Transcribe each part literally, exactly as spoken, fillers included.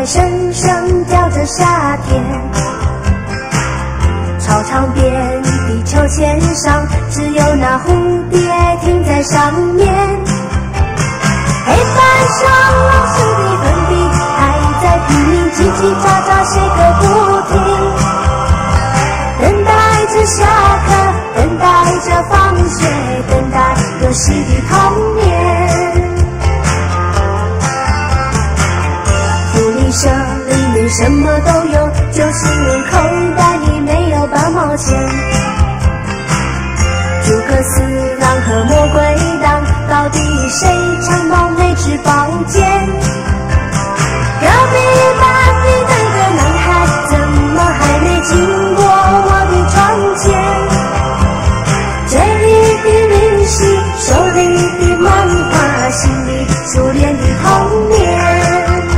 声声叫着夏天。操场边地球线上，只有那蝴蝶停在上面。黑板上老师的粉笔还在拼命叽叽喳喳写个不停，等待着下课，等待着放学，等待游戏的童年。福利社里面什么都有，就是口袋里没有半毛钱。诸葛四郎和魔鬼党，到底谁抢到哪支宝剑？隔壁班的那个男孩，怎么还没经过我的窗前？嘴里的零食，手里的漫画，心里初恋的童年。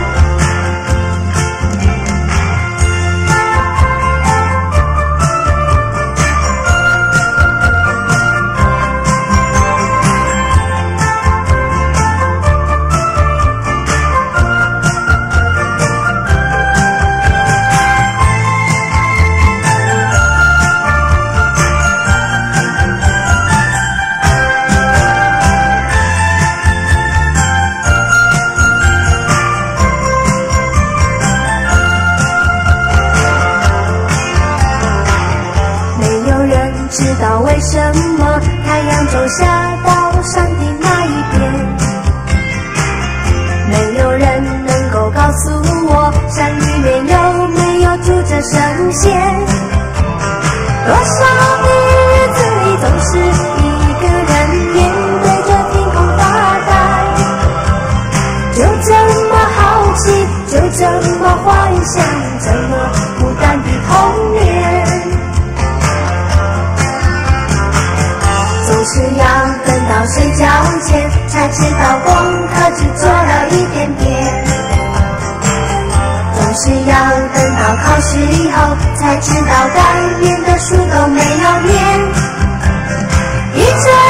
知道为什么太阳走下到山的那一边？没有人能够告诉我，山里面有没有住着神仙？多少的日子里，总是一个人面对着天空发呆，就这么好奇，就这么幻想，这么孤单的童年。总是要等到睡觉前，才知道功课只做了一点点。总是要等到考试以后，才知道该念的书都没有念。一直